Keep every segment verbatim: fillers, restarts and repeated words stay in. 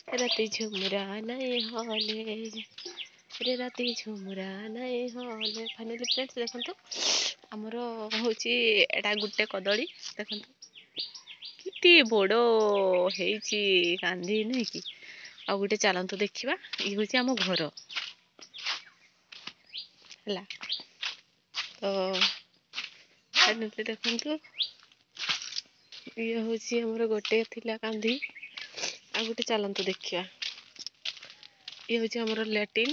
राती झुमरा नहीं हले रे राती झुमरा नहीं हले फाइनाली फ्रेंड्स देखो आमर हूँ एटा गोटे कदली देखो कि बड़ होती कांदी नहीं कि आ गोटे चलतु देखा ये हूँ आम घर है तो फाइनाली देखु ये हूँ आमर गोटे थिला कांदी आ गोटे चलतु देखा ये हूँ आमर लैट्रिन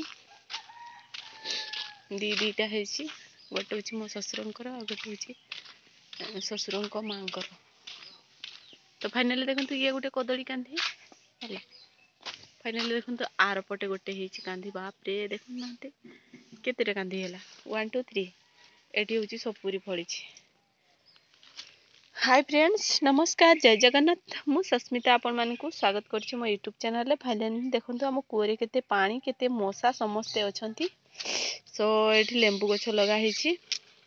दी दीटा है गोटे हूँ मो शशुर गोटे हूँ शशुर माँ तो फाइनाली देखो ये गोटे कदली कांदी है फाइनाली देखो आर पटे गोटे कांदी बाप रे देखु ना केते कांदी है वन टू थ्री एटी हूँ सपुरी फड़ी। हाय फ्रेंड्स नमस्कार जय जगन्नाथ मु सस्मिता आपण मानकु स्वागत करछि मो यूट्यूब चैनल रे। फाइनाली देखंतु हम कुओरे केते पानी केते मशा समस्ते अछंती सो एठी लेंबू गछ लगा हिछि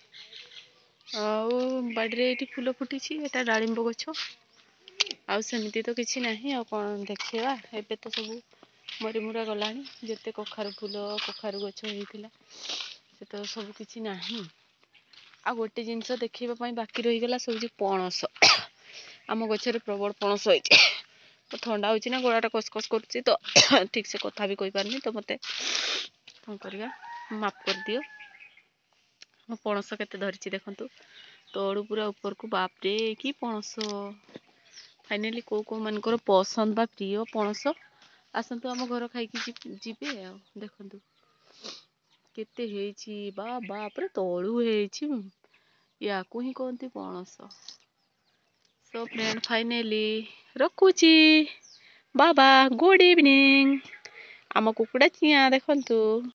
आउ बाडरे एठी फूल फुटिछि एटा डाळिंब गछ आउ सेमिति तो किछि नाही आ कोन देखिबा एबे तो सब मरि मुरा गलानी जते कखारु फूल कखारु गछ हेतिला से तो सब किछि नाही। आ गोटे जिनस देखा बाकी रहीगला सब पणस आम गचर प्रबल पणस होती तो ठंडा हो ना गोड़ाटा कसकस कर तो ठीक से कथा भी कही पारनी तो मत कौन करवा माफ कर दियो। मो पणस केते धरी देखु तलू पूरा ऊपर को बापरे कि पणस फाइनाली को को मानकर पसंद बा प्रिय पणस आसतु आम घर खाई जीवे आ देखु केते हेची बा बाप रे तलू हेची या को ही कहती पणस। सो फ्रेंड फाइनाली रखुची बाबा गुड इवनिंग आम कुकुड़ा चिया देखंतु।